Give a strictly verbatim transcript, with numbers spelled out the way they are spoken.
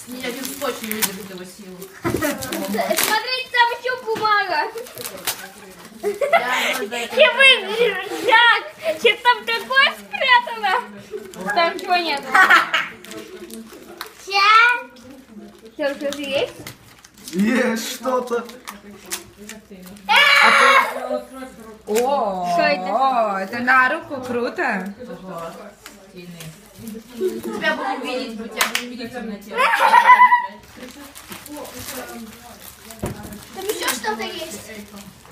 Ни один скотч не выдержит его силу. Смотрите, там еще бумага. Я И вы, Жак, что там такое спрятано? Там чего нет? Что, что-то есть? Есть что-то. О, Что это? это на руку круто. Тебя будем видеть, мы тебя будем видеть в темноте. Там еще что-то есть.